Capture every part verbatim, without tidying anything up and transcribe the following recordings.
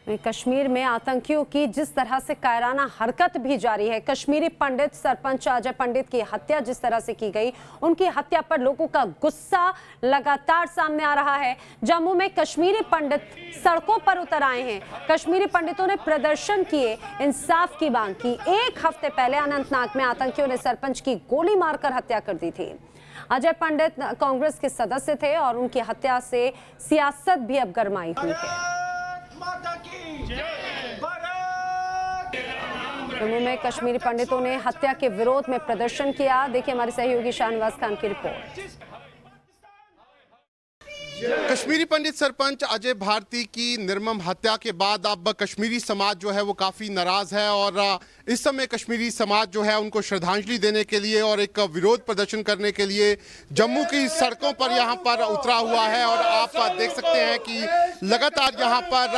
कश्मीर में आतंकियों की जिस तरह से कायराना हरकत भी जारी है। कश्मीरी पंडित सरपंच अजय पंडित की हत्या जिस तरह से की गई, उनकी हत्या पर लोगों का गुस्सा लगातार सामने आ रहा है। जम्मू में कश्मीरी पंडित सड़कों पर उतर आए हैं। कश्मीरी पंडितों ने प्रदर्शन किए, इंसाफ की मांग की। एक हफ्ते पहले अनंतनाग में आतंकियों ने सरपंच की गोली मारकर हत्या कर दी थी। अजय पंडित कांग्रेस के सदस्य थे और उनकी हत्या से सियासत भी अब गरमाई हुई है। जम्मू में कश्मीरी पंडितों ने हत्या के विरोध में प्रदर्शन किया। देखिए हमारे सहयोगी शाहनवाज खान की रिपोर्ट। कश्मीरी पंडित सरपंच अजय भारती की निर्मम हत्या के बाद अब कश्मीरी समाज जो है वो काफ़ी नाराज़ है और इस समय कश्मीरी समाज जो है उनको श्रद्धांजलि देने के लिए और एक विरोध प्रदर्शन करने के लिए जम्मू की सड़कों पर यहाँ पर उतरा हुआ है। और आप देख सकते हैं कि लगातार यहाँ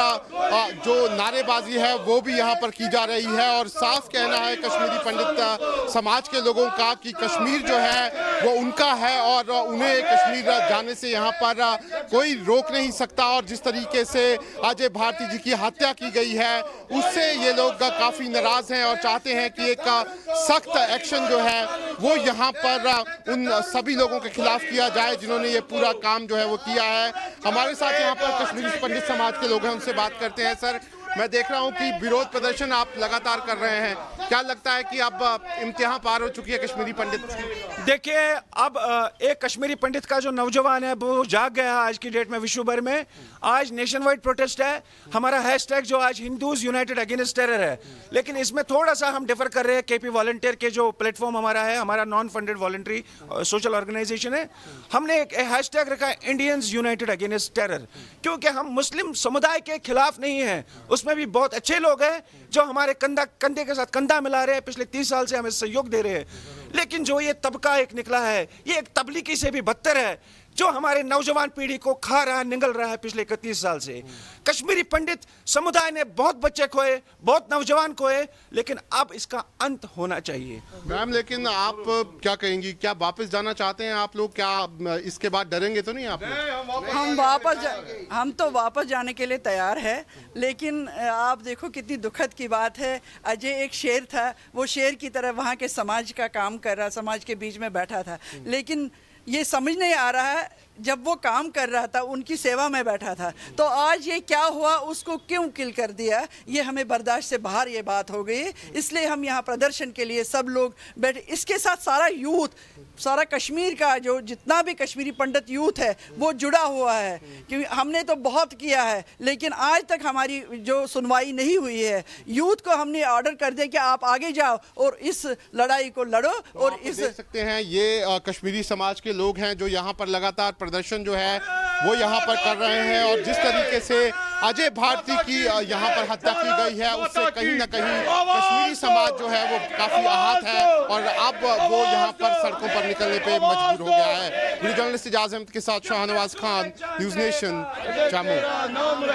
पर जो नारेबाजी है वो भी यहाँ पर की जा रही है और साफ कहना है कश्मीरी पंडित समाज के लोगों का कि कश्मीर जो है वो उनका है और उन्हें कश्मीर जाने से यहाँ पर कोई रोक नहीं सकता। और जिस तरीके से अजय भारती जी की हत्या की गई है उससे ये लोग काफ़ी नाराज़ हैं और चाहते हैं कि एक सख्त एक्शन जो है वो यहाँ पर उन सभी लोगों के खिलाफ किया जाए जिन्होंने ये पूरा काम जो है वो किया है। हमारे साथ यहाँ पर कश्मीरी पंडित समाज के लोग हैं, उनसे बात करते हैं। सर, मैं देख रहा हूँ कि विरोध प्रदर्शन आप लगातार कर रहे हैं, क्या लगता है कि अब इम्तिहान पार हो चुकी है कश्मीरी पंडित? देखिए, अब एक कश्मीरी पंडित का जो नौजवान है वो जाग गया है आज की डेट में विश्व भर में। आज नेशन वाइड प्रोटेस्ट है, हमारा हैशटैग जो आज हिंदूज यूनाइटेड अगेंस्ट टेरर है। लेकिन इसमें थोड़ा सा हम डिफर कर रहे हैं। केपी वॉलंटियर के जो प्लेटफॉर्म हमारा है, हमारा non funded voluntary social organisation है, हमने एक हैशटैग रखा है इंडियंस यूनाइटेड अगेंस्ट टेरर, क्योंकि हम मुस्लिम समुदाय के खिलाफ नहीं है। उसमें भी बहुत अच्छे लोग हैं जो हमारे कंधा कंधे के साथ कंधा मिला रहे हैं, पिछले तीस साल से हमें सहयोग दे रहे हैं। लेकिन जो ये तबका एक निकला है, ये एक तबलीगी से भी बदतर है, जो हमारे नौजवान पीढ़ी को खा रहा है, निगल रहा है पिछले इकतीस साल से। कश्मीरी पंडित समुदाय ने बहुत बच्चे खोए, बहुत नौजवान खोए, लेकिन अब इसका अंत होना चाहिए। मैम, लेकिन आप क्या कहेंगी, क्या वापस जाना चाहते हैं आप लोग? क्या इसके बाद डरेंगे तो नहीं आप लोग? हम वापस हम तो वापस जाने के लिए तैयार है, लेकिन आप देखो कितनी दुखद की बात है। अजय एक शेर था, वो शेर की तरह वहाँ के समाज का काम कर रहा, समाज के बीच में बैठा था। लेकिन ये समझ नहीं आ रहा है, जब वो काम कर रहा था उनकी सेवा में बैठा था, तो आज ये क्या हुआ, उसको क्यों किल कर दिया, ये हमें बर्दाश्त से बाहर ये बात हो गई। इसलिए हम यहाँ प्रदर्शन के लिए सब लोग बैठे। इसके साथ सारा यूथ, सारा कश्मीर का जो जितना भी कश्मीरी पंडित यूथ है वो जुड़ा हुआ है, क्योंकि हमने तो बहुत किया है लेकिन आज तक हमारी जो सुनवाई नहीं हुई है। यूथ को हमने ऑर्डर कर दिया कि आप आगे जाओ और इस लड़ाई को लड़ो। तो और आप इस देख सकते हैं ये कश्मीरी समाज के लोग हैं जो यहाँ पर लगातार प्रदर्शन जो है वो यहाँ पर कर रहे हैं। और जिस तरीके से अजय भारती की यहाँ पर हत्या की गई है उससे कहीं ना कहीं कश्मीरी समाज जो है वो काफी आहत है और अब वो यहाँ पर सड़कों पर निकलने पे मजबूर हो गया है। वीडियो जर्नलिस्ट इजाज़ अहमद के साथ शाहनवाज खान, न्यूज़ नेशन, जम्मू।